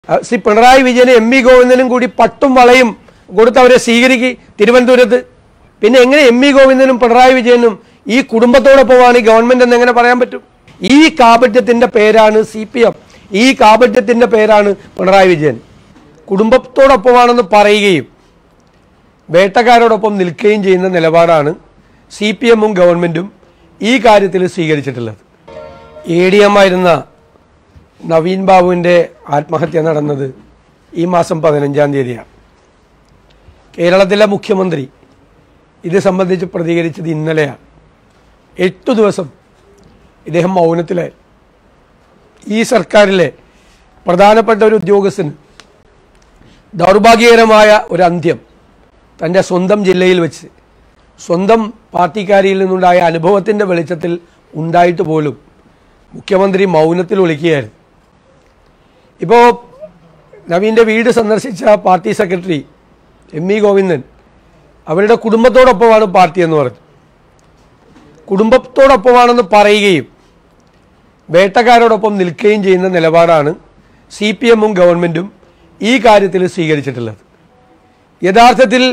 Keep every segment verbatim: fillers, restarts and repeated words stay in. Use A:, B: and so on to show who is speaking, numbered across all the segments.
A: ശ്രീ പിണറായി വിജയനും M V ഗോവിന്ദനും കൂടി പട്ടും വളയും കൊടുത്ത് അവരെ സ്വീകരിക്ക് തിരുവനന്തപുരത്ത്. പിന്നെ എങ്ങനെ എം വി ഗോവിന്ദനും പിണറായി വിജയനും ഈ കുടുംബത്തോടൊപ്പമാണ് ഈ ഗവൺമെന്റ് എന്ന് എങ്ങനെ പറയാൻ പറ്റും? ഈ കാപട്യത്തിന്റെ പേരാണ് സി പി എം, ഈ കാപട്യത്തിന്റെ പേരാണ് പിണറായി വിജയൻ. കുടുംബത്തോടൊപ്പമാണെന്ന് പറയുകയും വേട്ടക്കാരോടൊപ്പം നിൽക്കുകയും ചെയ്യുന്ന നിലപാടാണ് സി പി എമ്മും ഗവൺമെന്റും ഈ കാര്യത്തിൽ സ്വീകരിച്ചിട്ടുള്ളത്. എ ഡി എം ആയിരുന്ന നവീൻ ബാബുവിൻ്റെ ആത്മഹത്യ നടന്നത് ഈ മാസം പതിനഞ്ചാം തീയതിയാണ്. കേരളത്തിലെ മുഖ്യമന്ത്രി ഇത് സംബന്ധിച്ച് പ്രതികരിച്ചത് ഇന്നലെയാണ്. എട്ടു ദിവസം ഇദ്ദേഹം മൗനത്തിലായി. ഈ സർക്കാരിലെ പ്രധാനപ്പെട്ട ഒരു ഉദ്യോഗസ്ഥന് ദൗർഭാഗ്യകരമായ ഒരു അന്ത്യം തൻ്റെ സ്വന്തം ജില്ലയിൽ വെച്ച് സ്വന്തം പാർട്ടിക്കാരിയിൽ നിന്നുണ്ടായ അനുഭവത്തിൻ്റെ വെളിച്ചത്തിൽ ഉണ്ടായിട്ട് പോലും മുഖ്യമന്ത്രി മൗനത്തിൽ ഒളിക്കുകയായിരുന്നു. ഇപ്പോൾ നവീൻ്റെ വീട് സന്ദർശിച്ച party secretary M V Govindan അവരുടെ കുടുംബത്തോടൊപ്പമാണ് പാർട്ടി എന്ന് പറഞ്ഞു. കുടുംബത്തോടൊപ്പമാണെന്ന് പറയുകയും വേട്ടക്കാരോടൊപ്പം നിൽക്കുകയും ചെയ്യുന്ന നിലപാടാണ് സി പി എമ്മും ഗവൺമെൻറ്റും ഈ കാര്യത്തിൽ സ്വീകരിച്ചിട്ടുള്ളത്. യഥാർത്ഥത്തിൽ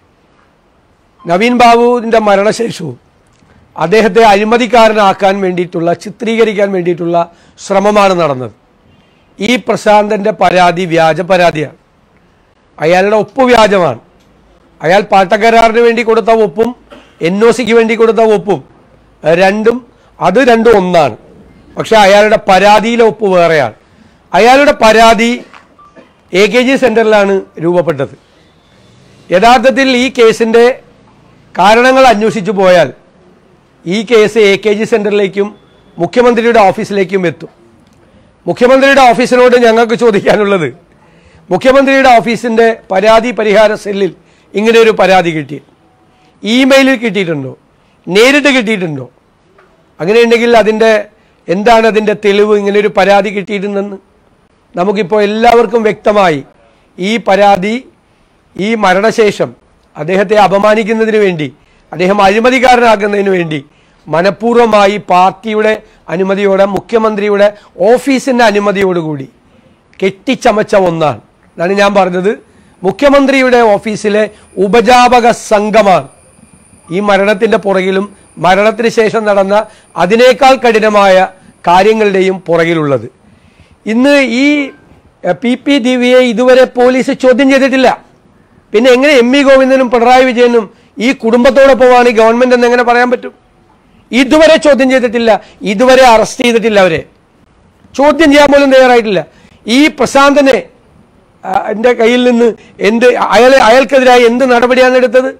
A: നവീൻ ബാബുവിൻ്റെ മരണശേഷവും അദ്ദേഹത്തെ അഴിമതിക്കാരനാക്കാൻ വേണ്ടിയിട്ടുള്ള ചിത്രീകരിക്കാൻ വേണ്ടിയിട്ടുള്ള ശ്രമമാണ് നടന്നത്. ഈ പ്രശാന്തൻ്റെ പരാതി വ്യാജ പരാതിയാണ്. അയാളുടെ ഒപ്പ് വ്യാജമാണ്. അയാൾ പാട്ടക്കരാറിന് വേണ്ടി കൊടുത്ത ഒപ്പും എൻ ഒ സിക്ക് വേണ്ടി കൊടുത്ത ഒപ്പും രണ്ടും അത് രണ്ടും ഒന്നാണ്. പക്ഷെ അയാളുടെ പരാതിയിലെ ഒപ്പ് വേറെയാണ്. അയാളുടെ പരാതി എ കെ ജി സെൻറ്ററിലാണ് രൂപപ്പെട്ടത്. യഥാർത്ഥത്തിൽ ഈ കേസിൻ്റെ കാരണങ്ങൾ അന്വേഷിച്ചു പോയാൽ ഈ കേസ് എ കെ ജി സെൻറ്ററിലേക്കും മുഖ്യമന്ത്രിയുടെ ഓഫീസിലേക്കും എത്തും. മുഖ്യമന്ത്രിയുടെ ഓഫീസിനോട് ഞങ്ങൾക്ക് ചോദിക്കാനുള്ളത്, മുഖ്യമന്ത്രിയുടെ ഓഫീസിൻ്റെ പരാതി പരിഹാര സെല്ലിൽ ഇങ്ങനെ ഒരു പരാതി കിട്ടി, ഇമെയിലിൽ കിട്ടിയിട്ടുണ്ടോ, നേരിട്ട് കിട്ടിയിട്ടുണ്ടോ? അങ്ങനെയുണ്ടെങ്കിൽ അതിൻ്റെ എന്താണ് അതിൻ്റെ തെളിവ്? ഇങ്ങനെ ഒരു പരാതി കിട്ടിയിട്ടുണ്ടെന്ന് നമുക്കിപ്പോൾ എല്ലാവർക്കും വ്യക്തമായി. ഈ പരാതി ഈ മരണശേഷം അദ്ദേഹത്തെ അപമാനിക്കുന്നതിന് വേണ്ടി, അദ്ദേഹം അഴിമതിക്കാരനാക്കുന്നതിന് വേണ്ടി മനഃപൂർവ്വമായി പാർട്ടിയുടെ അനുമതിയോടെ, മുഖ്യമന്ത്രിയുടെ ഓഫീസിൻ്റെ അനുമതിയോടുകൂടി കെട്ടിച്ചമച്ച ഒന്നാണ്. അതാണ് ഞാൻ പറഞ്ഞത്. മുഖ്യമന്ത്രിയുടെ ഓഫീസിലെ ഉപജാപക സംഘമാണ് ഈ മരണത്തിൻ്റെ പുറകിലും മരണത്തിന് ശേഷം നടന്ന അതിനേക്കാൾ കഠിനമായ കാര്യങ്ങളുടെയും പുറകിലുള്ളത്. ഇന്ന് ഈ പി പി ദിവ്യയെ ഇതുവരെ പോലീസ് ചോദ്യം ചെയ്തിട്ടില്ല. പിന്നെ എങ്ങനെ എം വി ഗോവിന്ദനും പിണറായി വിജയനും ഈ കുടുംബത്തോടൊപ്പമാണ് ഈ ഗവൺമെന്റ് എന്ന് എങ്ങനെ പറയാൻ പറ്റും? ഇതുവരെ ചോദ്യം ചെയ്തിട്ടില്ല, ഇതുവരെ അറസ്റ്റ് ചെയ്തിട്ടില്ല, അവരെ ചോദ്യം ചെയ്യാൻ പോലും തയ്യാറായിട്ടില്ല. ഈ പ്രശാന്തനെ എൻ്റെ കയ്യിൽ നിന്ന് എന്ത് അയാളെ അയാൾക്കെതിരായി എന്ത് നടപടിയാണ് എടുത്തത്?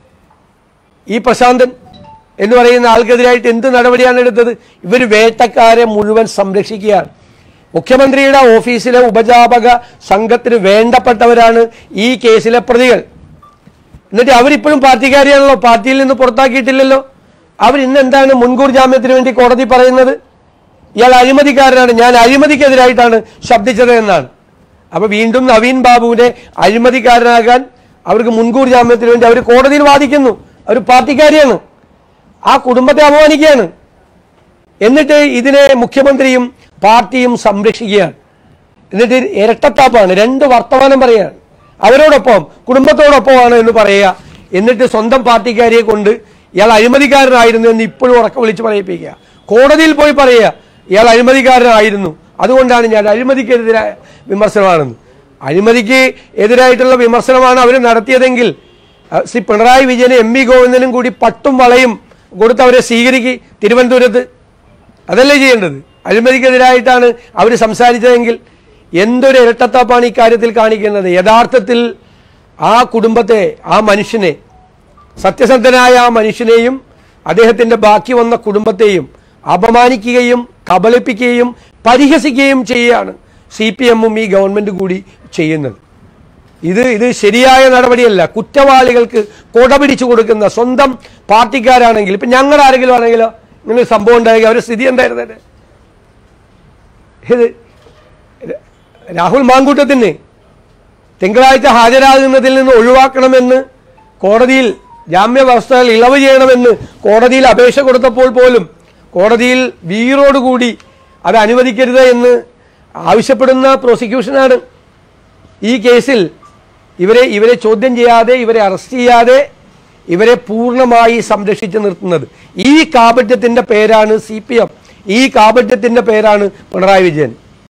A: ഈ പ്രശാന്തൻ എന്ന് പറയുന്ന ആൾക്കെതിരായിട്ട് എന്ത് നടപടിയാണ് എടുത്തത്? ഇവർ വേട്ടക്കാരെ മുഴുവൻ സംരക്ഷിക്കുകയാണ്. മുഖ്യമന്ത്രിയുടെ ഓഫീസിലെ ഉപജാപക സംഘത്തിന് വേണ്ടപ്പെട്ടവരാണ് ഈ കേസിലെ പ്രതികൾ. എന്നിട്ട് അവരിപ്പോഴും പാർട്ടിക്കാരിയാണല്ലോ, പാർട്ടിയിൽ നിന്ന് പുറത്താക്കിയിട്ടില്ലല്ലോ. അവർ ഇന്ന് എന്താണ് മുൻകൂർ ജാമ്യത്തിന് വേണ്ടി കോടതി പറയുന്നത്? ഇയാൾ അഴിമതിക്കാരനാണ്, ഞാൻ അഴിമതിക്കെതിരായിട്ടാണ് ശബ്ദിച്ചത് എന്നാണ്. അപ്പൊ വീണ്ടും നവീൻ ബാബുവിനെ അഴിമതിക്കാരനാകാൻ അവർക്ക് മുൻകൂർ ജാമ്യത്തിന് വേണ്ടി അവർ കോടതിയിൽ വാദിക്കുന്നു. അവർ പാർട്ടിക്കാരിയാണ്, ആ കുടുംബത്തെ അപമാനിക്കുകയാണ്. എന്നിട്ട് ഇതിനെ മുഖ്യമന്ത്രിയും പാർട്ടിയും സംരക്ഷിക്കുകയാണ്. എന്നിട്ട് ഇരട്ടത്താപ്പാണ്, രണ്ട് വർത്തമാനം പറയുകയാണ്. അവരോടൊപ്പം കുടുംബത്തോടൊപ്പമാണ് എന്ന് പറയുക, എന്നിട്ട് സ്വന്തം പാർട്ടിക്കാരിയെ കൊണ്ട് ഇയാൾ അഴിമതിക്കാരനായിരുന്നു എന്ന് ഇപ്പോഴും ഉറക്കം വിളിച്ച് പറയിപ്പിക്കുക. കോടതിയിൽ പോയി പറയുക ഇയാൾ അഴിമതിക്കാരനായിരുന്നു, അതുകൊണ്ടാണ് ഞാൻ അഴിമതിക്കെതിരായ വിമർശനമാണെന്ന്. അഴിമതിക്ക് എതിരായിട്ടുള്ള വിമർശനമാണ് അവർ നടത്തിയതെങ്കിൽ ശ്രീ പിണറായി വിജയനും എം വി ഗോവിന്ദനും കൂടി പട്ടും വളയും കൊടുത്ത് അവരെ സ്വീകരിക്ക് തിരുവനന്തപുരത്ത്. അതല്ലേ ചെയ്യേണ്ടത്? അഴിമതിക്കെതിരായിട്ടാണ് അവർ സംസാരിച്ചതെങ്കിൽ എന്തൊരു ഇരട്ടത്താപ്പാണ് ഈ കാര്യത്തിൽ കാണിക്കുന്നത്. യഥാർത്ഥത്തിൽ ആ കുടുംബത്തെ, ആ മനുഷ്യനെ, സത്യസന്ധനായ ആ മനുഷ്യനെയും അദ്ദേഹത്തിൻ്റെ ബാക്കി വന്ന കുടുംബത്തെയും അപമാനിക്കുകയും കബളിപ്പിക്കുകയും പരിഹസിക്കുകയും ചെയ്യുകയാണ് സി പി എമ്മും ഈ ഗവൺമെൻറ് കൂടി ചെയ്യുന്നത്. ഇത് ഇത് ശരിയായ നടപടിയല്ല. കുറ്റവാളികൾക്ക് കൊട പിടിച്ചു കൊടുക്കുന്ന സ്വന്തം പാർട്ടിക്കാരാണെങ്കിൽ, ഇപ്പം ഞങ്ങളുടെ ആരെങ്കിലും ആണെങ്കിലോ ഇങ്ങനെ സംഭവം ഉണ്ടായെങ്കിൽ അവരുടെ സ്ഥിതി എന്തായിരുന്നേ? ഇത് രാഹുൽ മാങ്കൂട്ടത്തിന് തിങ്കളാഴ്ച ഹാജരാകുന്നതിൽ നിന്ന് ഒഴിവാക്കണമെന്ന് കോടതിയിൽ ജാമ്യ വ്യവസ്ഥകൾ ഇളവ് ചെയ്യണമെന്ന് കോടതിയിൽ അപേക്ഷ കൊടുത്തപ്പോൾ പോലും കോടതിയിൽ വീറോടുകൂടി അത് അനുവദിക്കരുത് എന്ന് ആവശ്യപ്പെടുന്ന പ്രോസിക്യൂഷനാണ് ഈ കേസിൽ ഇവരെ ഇവരെ ചോദ്യം ചെയ്യാതെ, ഇവരെ അറസ്റ്റ് ചെയ്യാതെ, ഇവരെ പൂർണ്ണമായി സംരക്ഷിച്ച് നിർത്തുന്നത്. ഈ കാപട്യത്തിൻ്റെ പേരാണ് സി പി എം, ഈ കാപട്യത്തിൻ്റെ പേരാണ് പിണറായി വിജയൻ.